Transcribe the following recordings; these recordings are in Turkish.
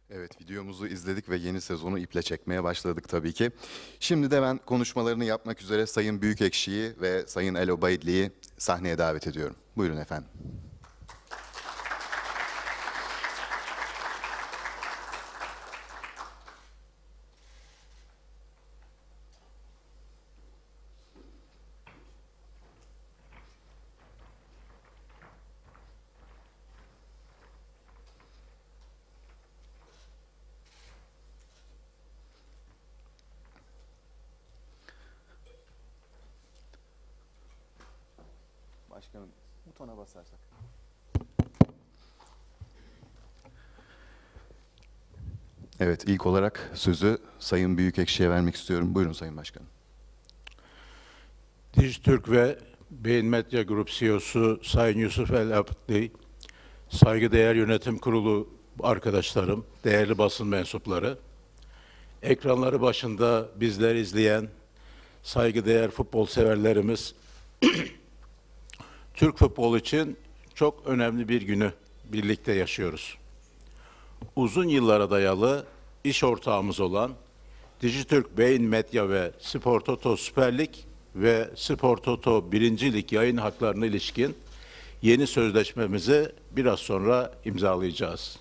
Evet, videomuzu izledik ve yeni sezonu iple çekmeye başladık tabii ki. Şimdi de ben konuşmalarını yapmak üzere Sayın Büyükekşi'yi ve Sayın El Obaidli'yi sahneye davet ediyorum. Buyurun efendim. Başkanım, butona basarsak. Evet, ilk olarak sözü Sayın Büyükekşi'ye vermek istiyorum. Buyurun Sayın Başkanım. Dijitürk ve Beyin Medya Grup CEO'su Sayın Yusuf El Abdi, saygıdeğer yönetim kurulu arkadaşlarım, değerli basın mensupları, ekranları başında bizleri izleyen saygıdeğer futbol severlerimiz, Türk futbolu için çok önemli bir günü birlikte yaşıyoruz. Uzun yıllara dayalı iş ortağımız olan Dijitürk Beyin Medya ve Spor Toto Süper Lig ve Spor Toto 1. Lig yayın haklarına ilişkin yeni sözleşmemizi biraz sonra imzalayacağız.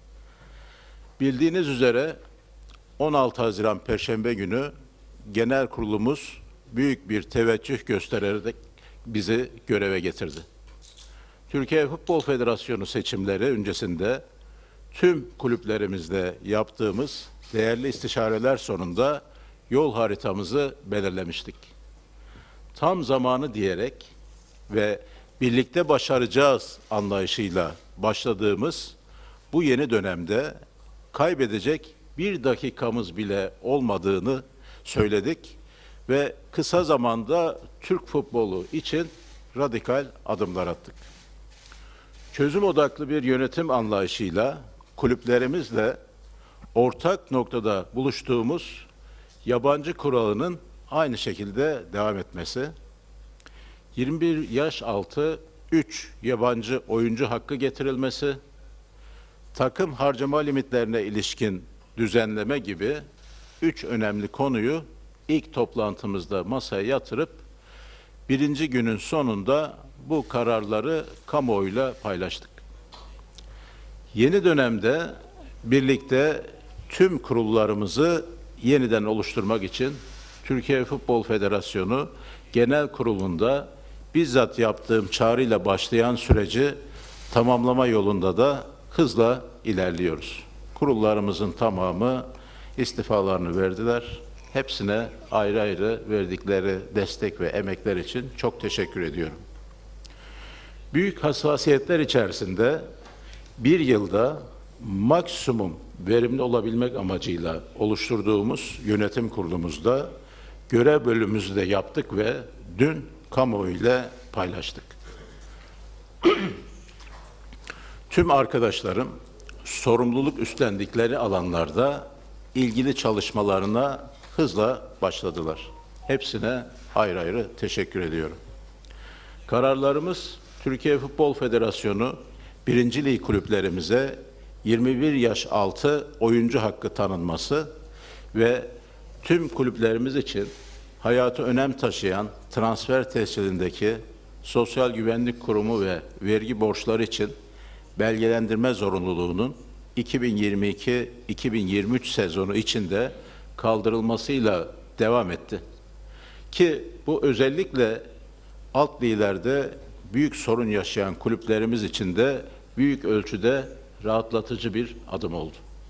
Bildiğiniz üzere 16 Haziran Perşembe günü genel kurulumuz büyük bir teveccüh göstererek bizi göreve getirdi. Türkiye Futbol Federasyonu seçimleri öncesinde tüm kulüplerimizde yaptığımız değerli istişareler sonunda yol haritamızı belirlemiştik. Tam zamanı diyerek ve birlikte başaracağız anlayışıyla başladığımız bu yeni dönemde kaybedecek bir dakikamız bile olmadığını söyledik ve kısa zamanda Türk futbolu için radikal adımlar attık. Çözüm odaklı bir yönetim anlayışıyla kulüplerimizle ortak noktada buluştuğumuz yabancı kuralının aynı şekilde devam etmesi, 21 yaş altı 3 yabancı oyuncu hakkı getirilmesi, takım harcama limitlerine ilişkin düzenleme gibi 3 önemli konuyu ilk toplantımızda masaya yatırıp birinci günün sonunda bu kararları kamuoyuyla paylaştık. Yeni dönemde birlikte tüm kurullarımızı yeniden oluşturmak için Türkiye Futbol Federasyonu Genel Kurulu'nda bizzat yaptığım çağrıyla başlayan süreci tamamlama yolunda da hızla ilerliyoruz. Kurullarımızın tamamı istifalarını verdiler. Hepsine ayrı ayrı verdikleri destek ve emekler için çok teşekkür ediyorum. Büyük hassasiyetler içerisinde bir yılda maksimum verimli olabilmek amacıyla oluşturduğumuz yönetim kurulumuzda görev bölümümüzü de yaptık ve dün kamuoyuyla paylaştık. Tüm arkadaşlarım sorumluluk üstlendikleri alanlarda ilgili çalışmalarına hızla başladılar. Hepsine ayrı ayrı teşekkür ediyorum. Kararlarımız Türkiye Futbol Federasyonu 1. Lig kulüplerimize 21 yaş altı oyuncu hakkı tanınması ve tüm kulüplerimiz için hayatı önem taşıyan transfer tescilindeki Sosyal Güvenlik Kurumu ve vergi borçları için belgelendirme zorunluluğunun 2022-2023 sezonu içinde kaldırılmasıyla devam etti. Ki bu özellikle alt liglerde büyük sorun yaşayan kulüplerimiz için de büyük ölçüde rahatlatıcı bir adım oldu.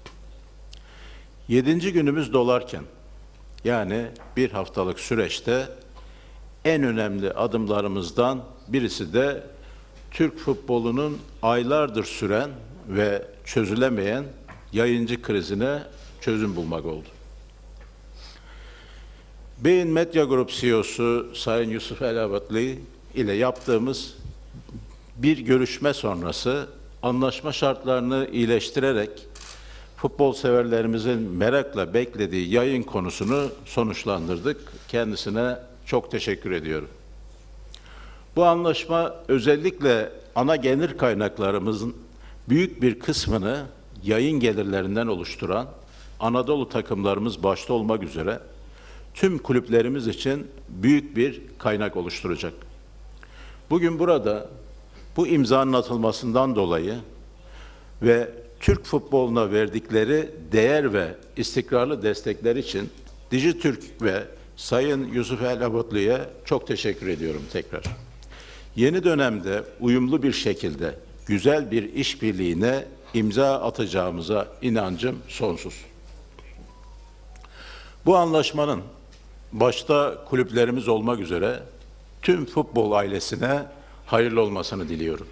7. günümüz dolarken, yani bir haftalık süreçte en önemli adımlarımızdan birisi de Türk futbolunun aylardır süren ve çözülemeyen yayıncı krizine çözüm bulmak oldu. Beyin Medya Grup CEO'su Sayın Yusuf El Abdi ile yaptığımız bir görüşme sonrası anlaşma şartlarını iyileştirerek futbol severlerimizin merakla beklediği yayın konusunu sonuçlandırdık. Kendisine çok teşekkür ediyorum. Bu anlaşma özellikle ana gelir kaynaklarımızın büyük bir kısmını yayın gelirlerinden oluşturan Anadolu takımlarımız başta olmak üzere tüm kulüplerimiz için büyük bir kaynak oluşturacak. Bugün burada bu imzanın atılmasından dolayı ve Türk futboluna verdikleri değer ve istikrarlı destekler için Dijitürk ve Sayın Yusuf El-Abadlı'ya çok teşekkür ediyorum tekrar. Yeni dönemde uyumlu bir şekilde güzel bir işbirliğine imza atacağımıza inancım sonsuz. Bu anlaşmanın başta kulüplerimiz olmak üzere tüm futbol ailesine hayırlı olmasını diliyorum.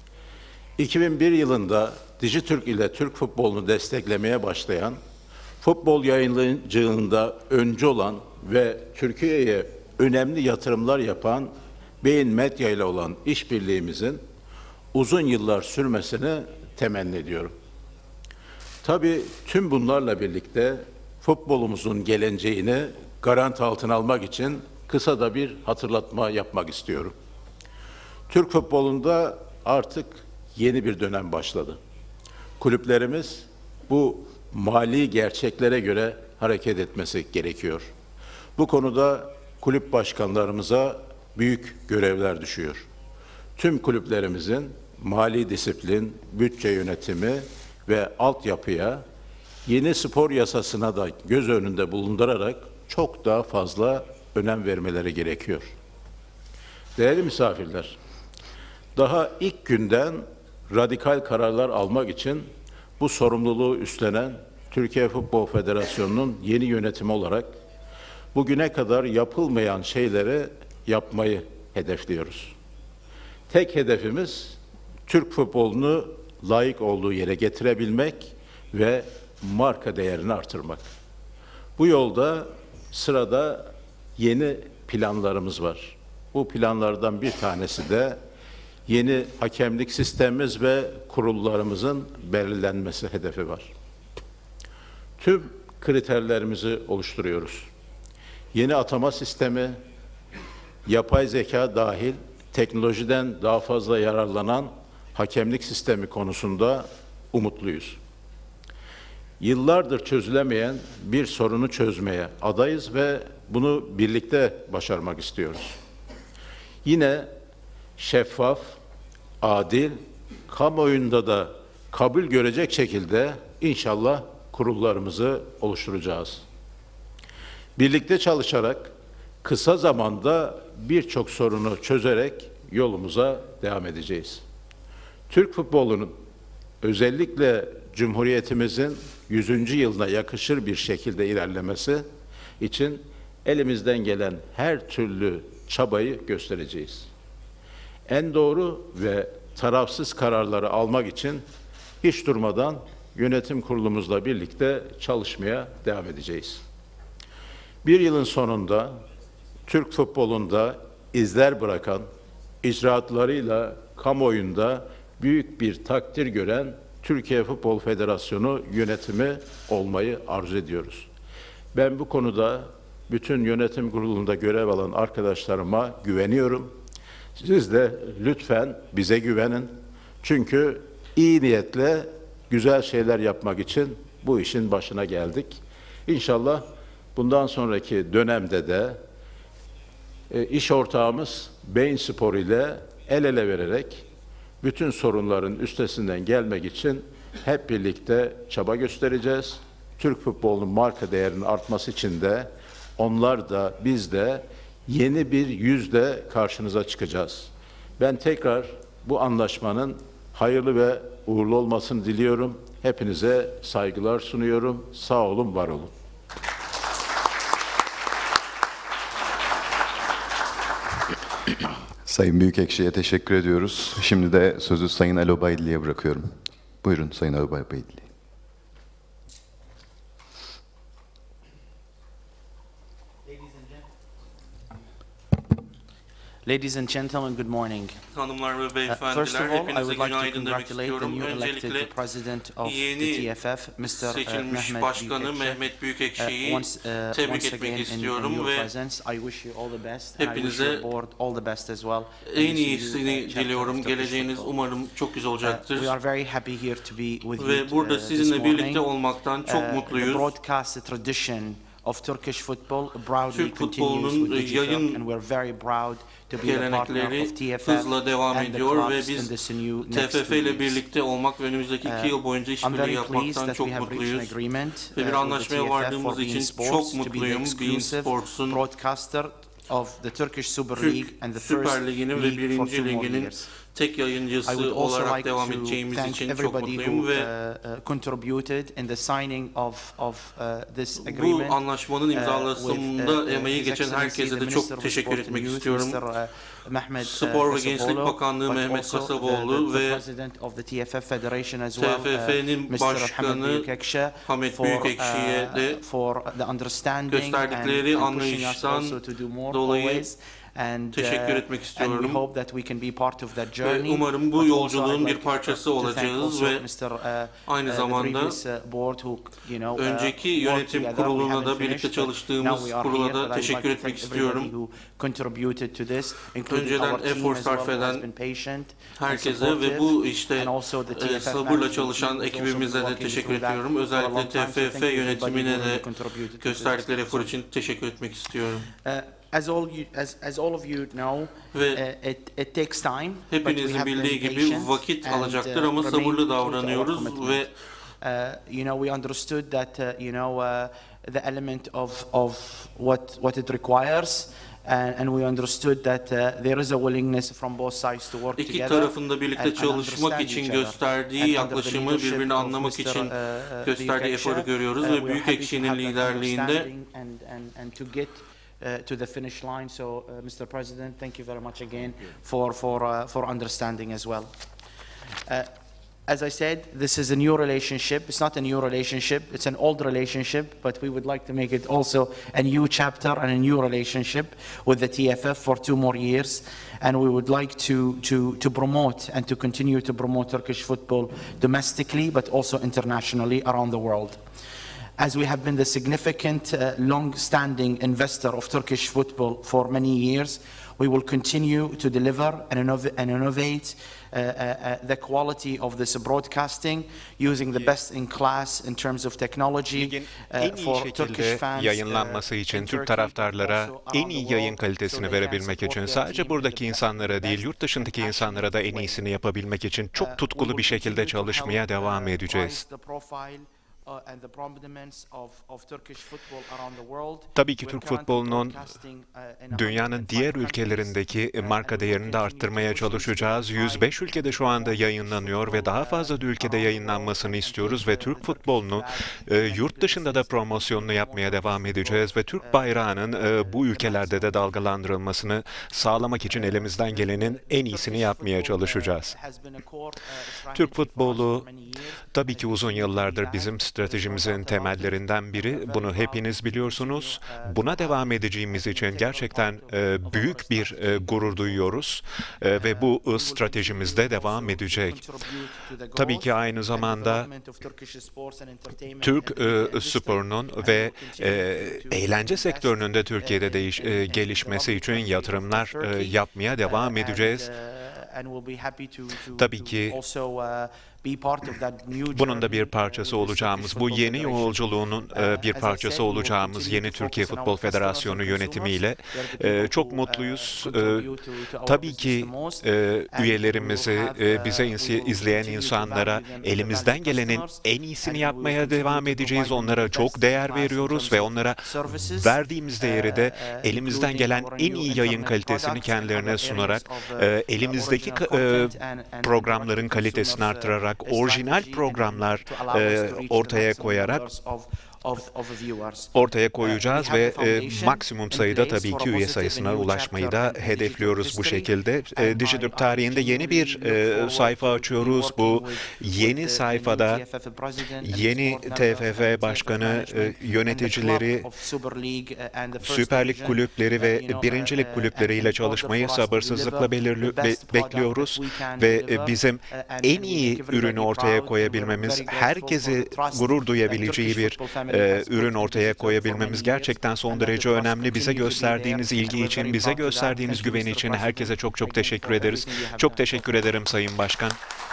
2001 yılında Dijitürk ile Türk futbolunu desteklemeye başlayan, futbol yayıncılığında öncü olan ve Türkiye'ye önemli yatırımlar yapan Beyin Medya ile olan işbirliğimizin uzun yıllar sürmesini temenni ediyorum. Tabii tüm bunlarla birlikte futbolumuzun geleceğini garanti altına almak için kısa da bir hatırlatma yapmak istiyorum. Türk futbolunda artık yeni bir dönem başladı. Kulüplerimiz bu mali gerçeklere göre hareket etmesi gerekiyor. Bu konuda kulüp başkanlarımıza büyük görevler düşüyor. Tüm kulüplerimizin mali disiplin, bütçe yönetimi ve altyapıya, yeni spor yasasına da göz önünde bulundurarak çok daha fazla önem vermeleri gerekiyor. Değerli misafirler, daha ilk günden radikal kararlar almak için bu sorumluluğu üstlenen Türkiye Futbol Federasyonu'nun yeni yönetimi olarak bugüne kadar yapılmayan şeyleri yapmayı hedefliyoruz. Tek hedefimiz Türk futbolunu layık olduğu yere getirebilmek ve marka değerini artırmak. Bu yolda sırada yeni planlarımız var. Bu planlardan bir tanesi de yeni hakemlik sistemimiz ve kurullarımızın belirlenmesi hedefi var. Tüm kriterlerimizi oluşturuyoruz. Yeni atama sistemi, yapay zeka dahil teknolojiden daha fazla yararlanan hakemlik sistemi konusunda umutluyuz. Yıllardır çözülemeyen bir sorunu çözmeye adayız ve bunu birlikte başarmak istiyoruz. Yine şeffaf, adil, kamuoyunda da kabul görecek şekilde inşallah kurullarımızı oluşturacağız. Birlikte çalışarak kısa zamanda birçok sorunu çözerek yolumuza devam edeceğiz. Türk futbolunun özellikle Cumhuriyetimizin 100. yılına yakışır bir şekilde ilerlemesi için elimizden gelen her türlü çabayı göstereceğiz. En doğru ve tarafsız kararları almak için hiç durmadan yönetim kurulumuzla birlikte çalışmaya devam edeceğiz. Bir yılın sonunda Türk futbolunda izler bırakan, icraatlarıyla kamuoyunda büyük bir takdir gören Türkiye Futbol Federasyonu yönetimi olmayı arzu ediyoruz. Ben bu konuda bütün yönetim kurulunda görev alan arkadaşlarıma güveniyorum. Siz de lütfen bize güvenin. Çünkü iyi niyetle güzel şeyler yapmak için bu işin başına geldik. İnşallah bundan sonraki dönemde de iş ortağımız Bein Spor ile el ele vererek bütün sorunların üstesinden gelmek için hep birlikte çaba göstereceğiz. Türk futbolunun marka değerinin artması için de onlar da biz de yeni bir yüzle karşınıza çıkacağız. Ben tekrar bu anlaşmanın hayırlı ve uğurlu olmasını diliyorum. Hepinize saygılar sunuyorum. Sağ olun, var olun. Sayın Büyükekşi'ye teşekkür ediyoruz. Şimdi de sözü Sayın El-Obaidli'ye bırakıyorum. Buyurun Sayın El-Obaidli. Ladies and gentlemen, good morning. Hanımlar ve First beyefendiler, of all, I hepinize would like to günaydın demek congratulate the istiyorum. new elected Öncelikle president of the yeni TFF, Mr. seçilmiş Mehmet başkanı Büyükekşi. Mehmet Büyükekşi'yi Once tebrik again etmek in istiyorum your ve presence, I wish you all the best. And I wish hepinize your board all the best as well. en And wish you, iyisini chapter diliyorum. of Turkish Geleceğiniz football. umarım çok güzel olacaktır. We are very happy here to be with Ve you burada this sizinle birlikte morning. olmaktan çok The mutluyuz. broadcast tradition of Turkish football proudly Türk continues futbolunun with Digiturk, yayın and we're very proud to be a partner gelenekleri of TFF hızla devam and the ediyor ve clubs in biz this new next TFF ile 2 years. birlikte olmak ve önümüzdeki 2 yıl boyunca I'm işbirliği very pleased yapmaktan that çok we have reached an mutluyuz. agreement Ve bir with the anlaşmaya TFF vardığımız for için beIN Sports çok to be the mutluyum. beIN exclusive Sports'un broadcaster of the Turkish Super League Türk and the first Süper Ligi'nin ve league for 2 birinci more liginin years. tek I yayıncısı would also olarak like devam to edeceğimiz thank için çok everybody mutluyum who ve contributed in the signing of this bu agreement. anlaşmanın imzalasında emeği geçen herkese de çok teşekkür etmek istiyorum. Spor ve Gençlik Bakanlığı Mehmet Kasaboğlu ve TFF'nin başkanı Hamet Büyükekşi'ye de gösterdikleri anlayıştan dolayı teşekkür etmek istiyorum. Ve umarım bu yolculuğun bir parçası olacağız ve aynı zamanda önceki yönetim kuruluna da birlikte çalıştığımız kurula da teşekkür etmek istiyorum. Önceden efor sarf eden herkese ve bu işte sabırla çalışan ekibimize de teşekkür ediyorum. Özellikle TFF yönetimine de gösterdikleri efor için teşekkür etmek istiyorum. As all of you know, it takes time. Hepinizin bildiği gibi vakit alacaktır ama sabırlı davranıyoruz ve we understood that the element of what it requires. And we understood that there is a willingness from both sides to work together. İki tarafında birlikte çalışmak için gösterdiği yaklaşımı, birbirini anlamak için gösterdiği eforu görüyoruz ve Büyükekşi'nin liderliğinde to the finish line. So, Mr. President, thank you very much again for understanding as well. As I said, this is a new relationship. It's not a new relationship. It's an old relationship, but we would like to make it also a new chapter and a new relationship with the TFF for 2 more years. And we would like to promote and to continue to promote Turkish football domestically, but also internationally around the world. As we have been the significant, long-standing investor of Turkish football for many years, we will continue to deliver and innovate the quality of this broadcasting using the best in class in terms of technology Ligin en iyi şekilde yayınlanması için Türk taraftarlara en iyi yayın kalitesini verebilmek için sadece buradaki insanlara değil, yurt dışındaki insanlara da en iyisini yapabilmek için çok tutkulu bir şekilde çalışmaya devam edeceğiz. Tabii ki Türk futbolunun dünyanın diğer ülkelerindeki marka değerini de arttırmaya çalışacağız. 105 ülkede şu anda yayınlanıyor ve daha fazla ülkede yayınlanmasını istiyoruz ve Türk futbolunu yurt dışında da promosyonunu yapmaya devam edeceğiz ve Türk bayrağının bu ülkelerde de dalgalandırılmasını sağlamak için elimizden gelenin en iyisini yapmaya çalışacağız. Türk futbolu tabii ki uzun yıllardır bizim stratejimizin temellerinden biri. Bunu hepiniz biliyorsunuz. Buna devam edeceğimiz için gerçekten büyük bir gurur duyuyoruz ve bu stratejimizde devam edecek. Tabii ki aynı zamanda Türk sporunun ve eğlence sektörünün de Türkiye'de gelişmesi için yatırımlar yapmaya devam edeceğiz. Tabii ki bunun da bir parçası olacağımız, bu yeni yolculuğunun bir parçası olacağımız yeni Türkiye Futbol Federasyonu yönetimiyle çok mutluyuz. Tabii ki üyelerimizi, bize izleyen insanlara elimizden gelenin en iyisini yapmaya devam edeceğiz. Onlara çok değer veriyoruz ve onlara verdiğimiz değeri de elimizden gelen en iyi yayın kalitesini kendilerine sunarak, elimizdeki programların kalitesini artırarak, orijinal programlar ortaya koyarak ortaya koyacağız ve maksimum sayıda tabii ki üye sayısına ulaşmayı da hedefliyoruz bu şekilde. Dijitürk tarihinde yeni bir sayfa açıyoruz. Bu yeni sayfada yeni TFF Başkanı, yöneticileri, Süper Lig kulüpleri ve Birincilik kulüpleriyle çalışmayı sabırsızlıkla bekliyoruz ve bizim en iyi ürünü ortaya koyabilmemiz, herkesi gurur duyabileceği bir ürün ortaya koyabilmemiz gerçekten son derece önemli. Bize gösterdiğiniz ilgi için, bize gösterdiğiniz güven için herkese çok çok teşekkür ederiz. Çok teşekkür ederim Sayın Başkan.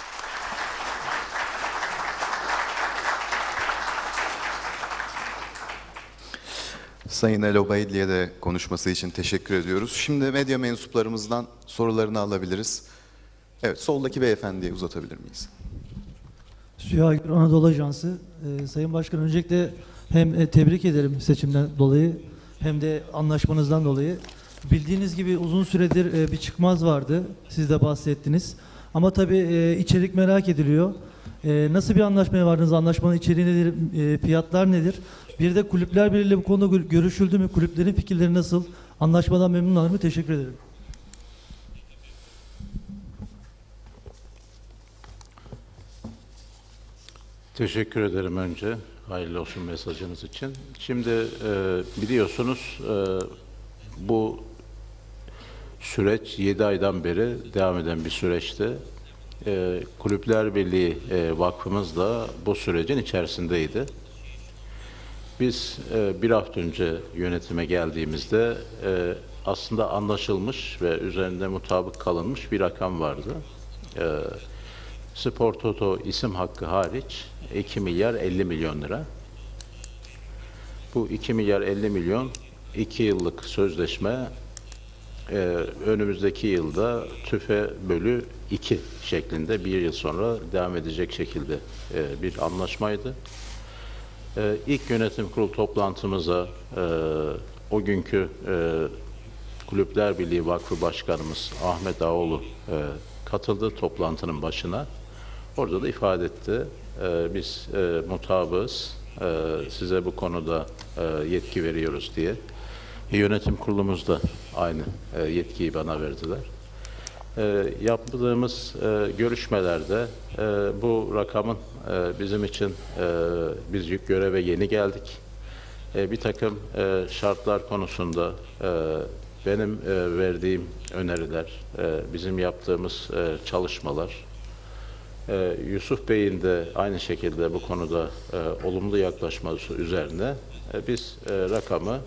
Sayın El Obeidli'ye de konuşması için teşekkür ediyoruz. Şimdi medya mensuplarımızdan sorularını alabiliriz. Evet, soldaki beyefendiye uzatabilir miyiz? Süha Anadolu Ajansı. Sayın Başkan, öncelikle hem tebrik ederim seçimden dolayı hem de anlaşmanızdan dolayı. Bildiğiniz gibi uzun süredir bir çıkmaz vardı. Siz de bahsettiniz. Ama tabii içerik merak ediliyor. Nasıl bir anlaşmaya vardınız? Anlaşmanın içeriği nedir? Fiyatlar nedir? Bir de Kulüpler Birliği'yle bu konuda görüşüldü mü? Kulüplerin fikirleri nasıl? Anlaşmadan memnunlar mı? Teşekkür ederim. Teşekkür ederim önce. Hayırlı olsun mesajınız için. Şimdi biliyorsunuz bu süreç 7 aydan beri devam eden bir süreçti. Kulüpler Birliği Vakfımız da bu sürecin içerisindeydi. Biz bir hafta önce yönetime geldiğimizde aslında anlaşılmış ve üzerinde mutabık kalınmış bir rakam vardı. Spor Toto isim hakkı hariç 2 milyar 50 milyon lira. Bu 2 milyar 50 milyon 2 yıllık sözleşme, önümüzdeki yılda tüfe bölü 2 şeklinde bir yıl sonra devam edecek şekilde bir anlaşmaydı. İlk yönetim kurulu toplantımıza o günkü Kulüpler Birliği Vakfı Başkanımız Ahmet Ağoğlu katıldı toplantının başına. Orada da ifade etti. Biz mutabığız, size bu konuda yetki veriyoruz diye. Yönetim kurulumuz da aynı yetkiyi bana verdiler. Yaptığımız görüşmelerde bu rakamın bizim için biz göreve yeni geldik. Bir takım şartlar konusunda benim verdiğim öneriler, bizim yaptığımız çalışmalar, Yusuf Bey'in de aynı şekilde bu konuda olumlu yaklaşması üzerine biz rakamı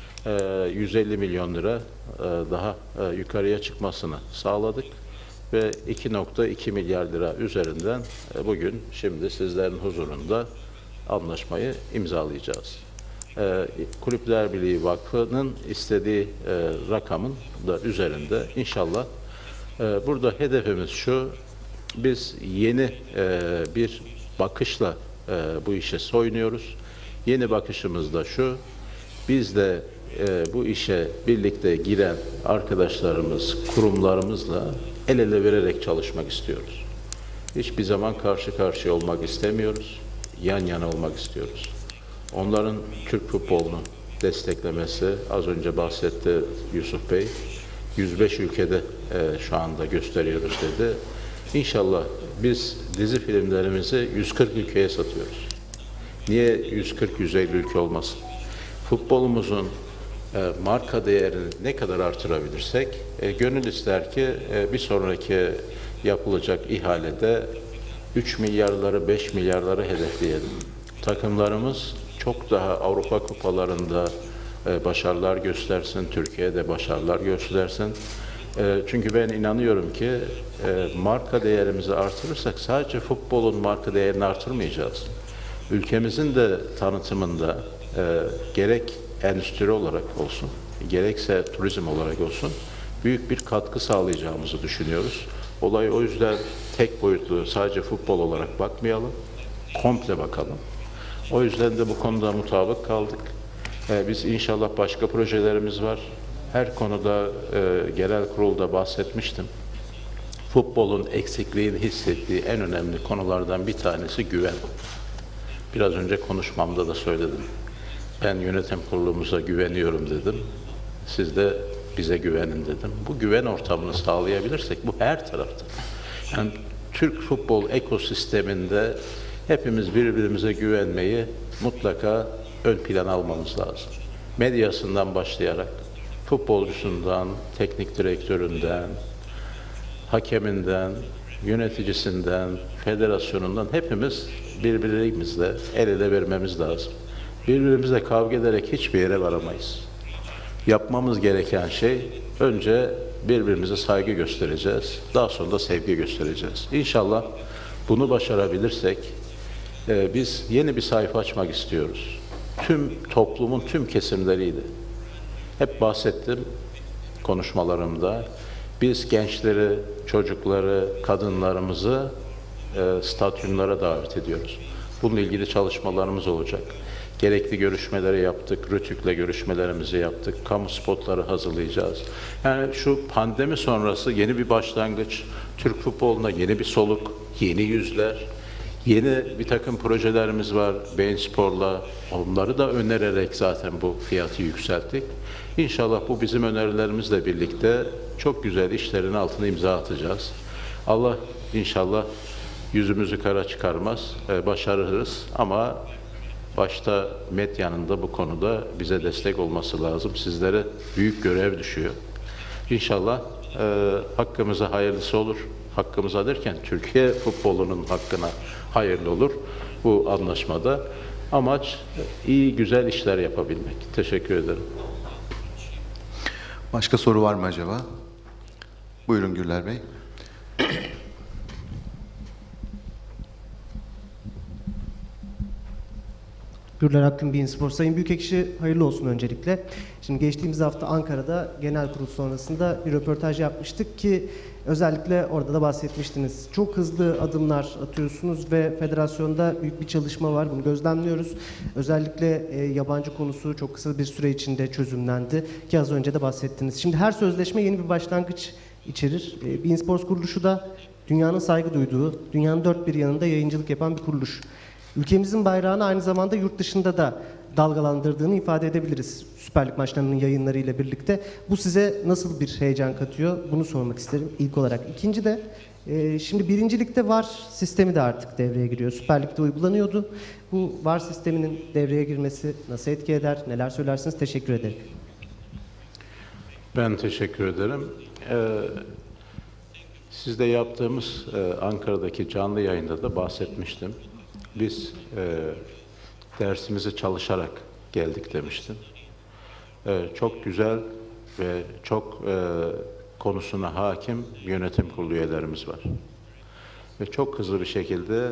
150 milyon lira daha yukarıya çıkmasını sağladık ve 2,2 milyar lira üzerinden bugün şimdi sizlerin huzurunda anlaşmayı imzalayacağız. Kulüpler Birliği Vakfı'nın istediği rakamın da üzerinde inşallah. Burada hedefimiz şu: biz yeni bir bakışla bu işe soyunuyoruz. Yeni bakışımız da şu: biz de bu işe birlikte giren arkadaşlarımız, kurumlarımızla el ele vererek çalışmak istiyoruz. Hiçbir zaman karşı karşıya olmak istemiyoruz, yan yana olmak istiyoruz. Onların Türk futbolunu desteklemesi, az önce bahsetti Yusuf Bey, 105 ülkede şu anda gösteriyoruz dedi. İnşallah biz dizi filmlerimizi 140 ülkeye satıyoruz. Niye 140-150 ülke olmasın? Futbolumuzun marka değerini ne kadar artırabilirsek, gönül ister ki bir sonraki yapılacak ihalede 3 milyarları, 5 milyarları hedefleyelim. Takımlarımız çok daha Avrupa kupalarında başarılar göstersin, Türkiye'de başarılar göstersin. Çünkü ben inanıyorum ki marka değerimizi artırırsak sadece futbolun marka değerini artırmayacağız. Ülkemizin de tanıtımında gerek endüstri olarak olsun, gerekse turizm olarak olsun büyük bir katkı sağlayacağımızı düşünüyoruz. Olay o yüzden tek boyutlu sadece futbol olarak bakmayalım, komple bakalım. O yüzden de bu konuda mutabık kaldık. Biz inşallah başka projelerimiz var. Her konuda genel kurulda bahsetmiştim. Futbolun eksikliğini hissettiği en önemli konulardan bir tanesi güven. Biraz önce konuşmamda da söyledim. Ben yönetim kurulumuza güveniyorum dedim. Siz de bize güvenin dedim. Bu güven ortamını sağlayabilirsek bu her tarafta. Yani Türk futbol ekosisteminde hepimiz birbirimize güvenmeyi mutlaka ön plana almamız lazım. Medyasından başlayarak, futbolcusundan, teknik direktöründen, hakeminden, yöneticisinden, federasyonundan hepimiz birbirimizle el ele vermemiz lazım. Birbirimizle kavga ederek hiçbir yere varamayız. Yapmamız gereken şey önce birbirimize saygı göstereceğiz, daha sonra da sevgi göstereceğiz. İnşallah bunu başarabilirsek biz yeni bir sayfa açmak istiyoruz. Tüm toplumun tüm kesimleriyle. Hep bahsettim konuşmalarımda. Biz gençleri, çocukları, kadınlarımızı stadyumlara davet ediyoruz. Bununla ilgili çalışmalarımız olacak. Gerekli görüşmeleri yaptık, Rütük'le görüşmelerimizi yaptık, kamu spotları hazırlayacağız. Yani şu pandemi sonrası yeni bir başlangıç, Türk futboluna yeni bir soluk, yeni yüzler, yeni bir takım projelerimiz var Bein Spor'la. Onları da önererek zaten bu fiyatı yükselttik. İnşallah bu bizim önerilerimizle birlikte çok güzel işlerin altına imza atacağız. Allah inşallah yüzümüzü kara çıkarmaz, başarırız ama başta medyanın da bu konuda bize destek olması lazım. Sizlere büyük görev düşüyor. İnşallah hakkımıza hayırlısı olur. Hakkımıza derken Türkiye futbolunun hakkına hayırlı olur bu anlaşmada. Amaç iyi, güzel işler yapabilmek. Teşekkür ederim. Başka soru var mı acaba? Buyurun Güller Bey. Gürler Akgün, Bein Spor. Sayın Büyükekşi, hayırlı olsun öncelikle. Şimdi geçtiğimiz hafta Ankara'da genel kurul sonrasında bir röportaj yapmıştık ki özellikle orada da bahsetmiştiniz. Çok hızlı adımlar atıyorsunuz ve federasyonda büyük bir çalışma var. Bunu gözlemliyoruz. Özellikle yabancı konusu çok kısa bir süre içinde çözümlendi ki az önce de bahsettiniz. Şimdi her sözleşme yeni bir başlangıç içerir. Bein Sports kuruluşu da dünyanın saygı duyduğu, dünyanın dört bir yanında yayıncılık yapan bir kuruluş. Ülkemizin bayrağını aynı zamanda yurt dışında da dalgalandırdığını ifade edebiliriz Süper Lig maçlarının yayınlarıyla birlikte. Bu size nasıl bir heyecan katıyor? Bunu sormak isterim ilk olarak. İkinci de şimdi birincilikte VAR sistemi de artık devreye giriyor. Süper Lig'de uygulanıyordu. Bu VAR sisteminin devreye girmesi nasıl etki eder? Neler söylersiniz? Teşekkür ederim. Ben teşekkür ederim. Sizde yaptığımız Ankara'daki canlı yayında da bahsetmiştim. Biz dersimizi çalışarak geldik demiştim. Çok güzel ve çok konusuna hakim yönetim kurulu üyelerimiz var. Ve çok hızlı bir şekilde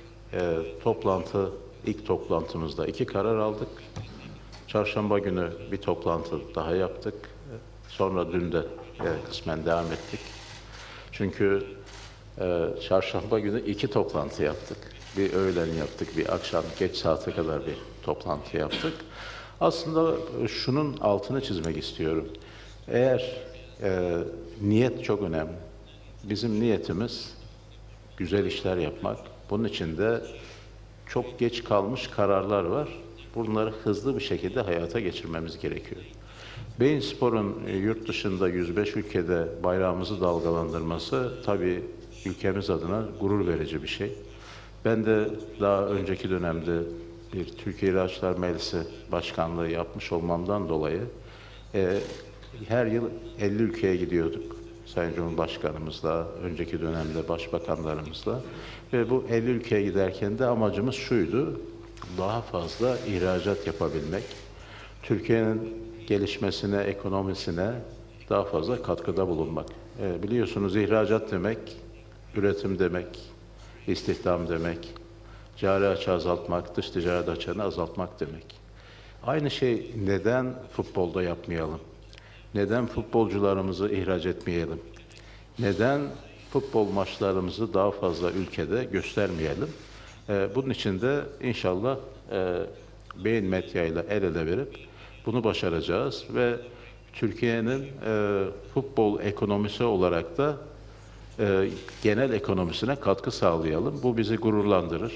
ilk toplantımızda 2 karar aldık. Çarşamba günü bir toplantı daha yaptık. Sonra dün de kısmen devam ettik. Çünkü çarşamba günü 2 toplantı yaptık. Bir öğlen yaptık, bir akşam geç saate kadar bir toplantı yaptık. Aslında şunun altını çizmek istiyorum. Eğer niyet çok önemli. Bizim niyetimiz güzel işler yapmak. Bunun için de çok geç kalmış kararlar var. Bunları hızlı bir şekilde hayata geçirmemiz gerekiyor. Bein Spor'un yurt dışında 105 ülkede bayrağımızı dalgalandırması tabii ülkemiz adına gurur verici bir şey. Ben de daha önceki dönemde bir Türkiye İlaçlar Meclisi Başkanlığı yapmış olmamdan dolayı her yıl 50 ülkeye gidiyorduk. Sayın Cumhurbaşkanımızla, önceki dönemde başbakanlarımızla ve bu 50 ülkeye giderken de amacımız şuydu, daha fazla ihracat yapabilmek, Türkiye'nin gelişmesine, ekonomisine daha fazla katkıda bulunmak. Biliyorsunuz ihracat demek, üretim demek, istihdam demek, cari açığı azaltmak, dış ticaret açığını azaltmak demek. Aynı şey neden futbolda yapmayalım? Neden futbolcularımızı ihraç etmeyelim? Neden futbol maçlarımızı daha fazla ülkede göstermeyelim? Bunun için de inşallah Bein Medya ile el ele verip bunu başaracağız ve Türkiye'nin futbol ekonomisi olarak da genel ekonomisine katkı sağlayalım. Bu bizi gururlandırır.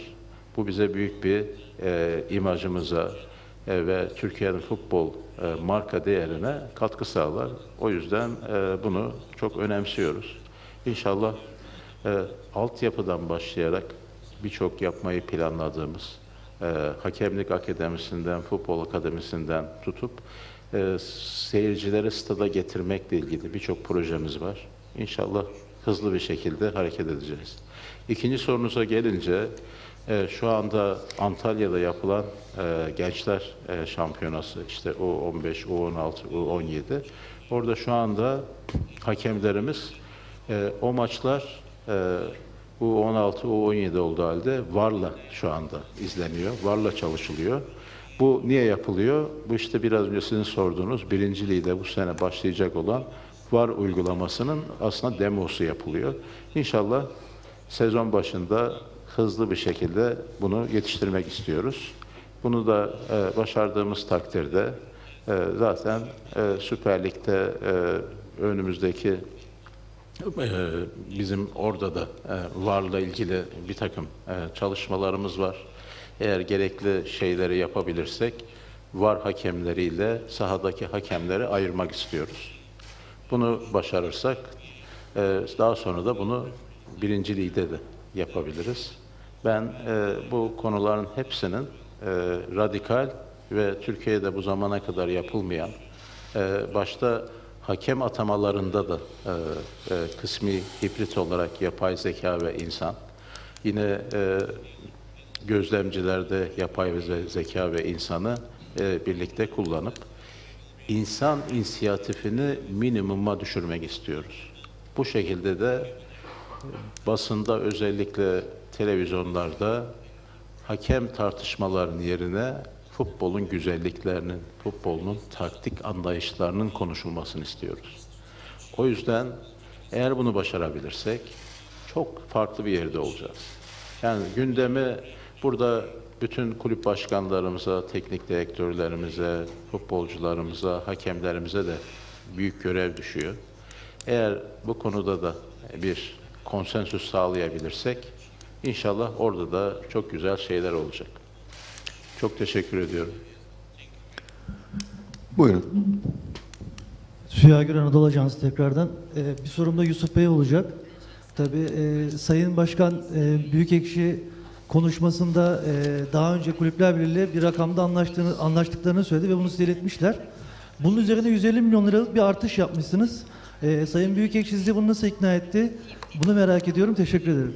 Bu bize büyük bir imajımıza ve Türkiye'nin futbol marka değerine katkı sağlar. O yüzden bunu çok önemsiyoruz. İnşallah altyapıdan başlayarak birçok yapmayı planladığımız hakemlik akademisinden, futbol akademisinden tutup seyircileri stada getirmekle ilgili birçok projemiz var. İnşallah hızlı bir şekilde hareket edeceğiz. İkinci sorunuza gelince, şu anda Antalya'da yapılan gençler şampiyonası, işte U15, U16, U17, orada şu anda hakemlerimiz o maçlar U16, U17 olduğu halde VAR'la şu anda izleniyor, VAR'la çalışılıyor. Bu niye yapılıyor? Bu işte biraz önce sizin sorduğunuz birinciliği de bu sene başlayacak olan VAR uygulamasının aslında demosu yapılıyor. İnşallah sezon başında hızlı bir şekilde bunu yetiştirmek istiyoruz. Bunu da başardığımız takdirde zaten Süper Lig'de önümüzdeki bizim orada da VAR'la ilgili bir takım çalışmalarımız var. Eğer gerekli şeyleri yapabilirsek VAR hakemleriyle sahadaki hakemleri ayırmak istiyoruz. Bunu başarırsak daha sonra da bunu birinci ligde de yapabiliriz. Ben bu konuların hepsinin radikal ve Türkiye'de bu zamana kadar yapılmayan, başta hakem atamalarında da kısmi hibrit olarak yapay zeka ve insan, yine gözlemcilerde yapay zeka ve insanı birlikte kullanıp insan inisiyatifini minimuma düşürmek istiyoruz. Bu şekilde de basında, özellikle televizyonlarda hakem tartışmalarının yerine futbolun güzelliklerinin, futbolun taktik anlayışlarının konuşulmasını istiyoruz. O yüzden eğer bunu başarabilirsek çok farklı bir yerde olacağız. Yani gündemi burada bütün kulüp başkanlarımıza, teknik direktörlerimize, futbolcularımıza, hakemlerimize de büyük görev düşüyor. Eğer bu konuda da bir konsensüs sağlayabilirsek inşallah orada da çok güzel şeyler olacak. Çok teşekkür ediyorum. Buyurun. Sühagir Anadolu Ajansı tekrardan. Bir sorum da Yusuf Bey olacak. Tabii Sayın Başkan Büyükekşi konuşmasında daha önce Kulüpler Birliği bir rakamda anlaştıklarını söyledi ve bunu size iletmişler. Bunun üzerine 150 milyon liralık bir artış yapmışsınız. Sayın Büyükekşi sizi bunu nasıl ikna etti? Bunu merak ediyorum. Teşekkür ederim.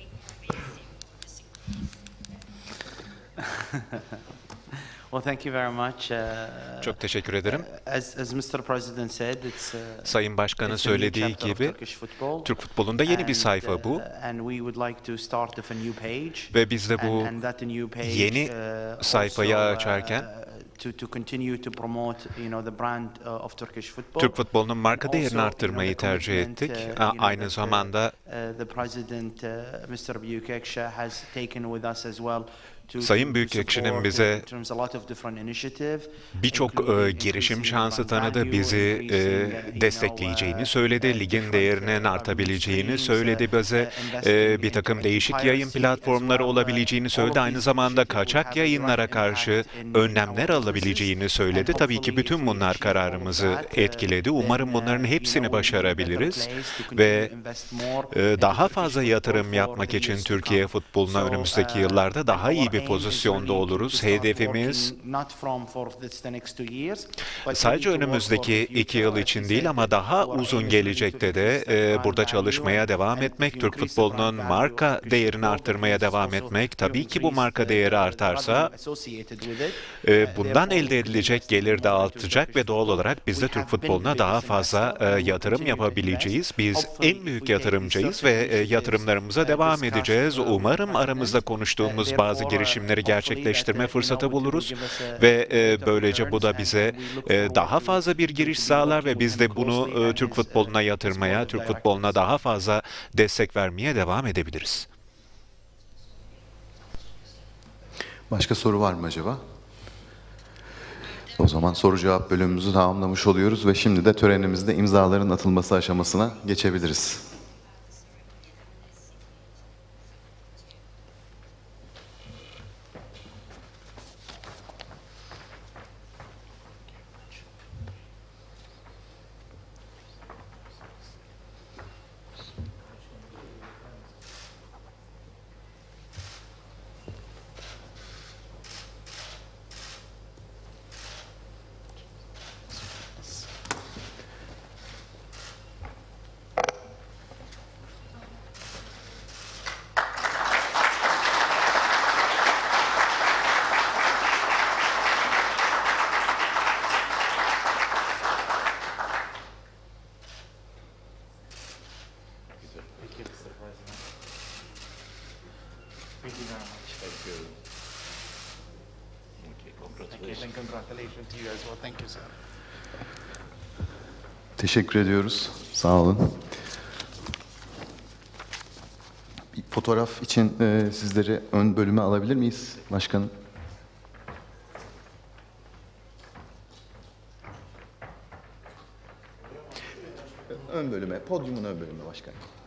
Well, thank you very much. Çok teşekkür ederim. As Mr. President said, Sayın Başkan'ın söylediği gibi Türk futbolunda yeni bir sayfa bu. Ve biz de bu yeni sayfayı açarken Türk futbolunun marka değerini arttırmayı tercih ettik. Aynı zamanda Sayın Büyükekşi'nin bize birçok girişim şansı tanıdı, bizi destekleyeceğini söyledi, ligin değerinin artabileceğini söyledi bize, bir takım değişik yayın platformları olabileceğini söyledi, aynı zamanda kaçak yayınlara karşı önlemler alabileceğini söyledi. Tabii ki bütün bunlar kararımızı etkiledi. Umarım bunların hepsini başarabiliriz ve daha fazla yatırım yapmak için Türkiye futboluna önümüzdeki yıllarda daha iyi bir pozisyonda oluruz. Hedefimiz sadece önümüzdeki 2 yıl için değil ama daha uzun gelecekte de burada çalışmaya devam etmek, Türk futbolunun marka değerini arttırmaya devam etmek. Tabii ki bu marka değeri artarsa bundan elde edilecek gelir de artacak ve doğal olarak biz de Türk futboluna daha fazla yatırım yapabileceğiz. Biz en büyük yatırımcıyız ve yatırımlarımıza devam edeceğiz. Umarım aramızda konuştuğumuz bazı girişimleri gerçekleştirme fırsatı buluruz ve böylece bu da bize daha fazla bir giriş sağlar ve biz de bunu Türk futboluna yatırmaya, Türk futboluna daha fazla destek vermeye devam edebiliriz. Başka soru var mı acaba? O zaman soru-cevap bölümümüzü tamamlamış oluyoruz ve şimdi de törenimizde imzaların atılması aşamasına geçebiliriz. and congratulations to you as well. Thank you, sir. Teşekkür ediyoruz. Sağ olun. Bir fotoğraf için sizleri ön bölüme alabilir miyiz başkanım? Ön bölüme, podyumun ön bölümüne başkanım.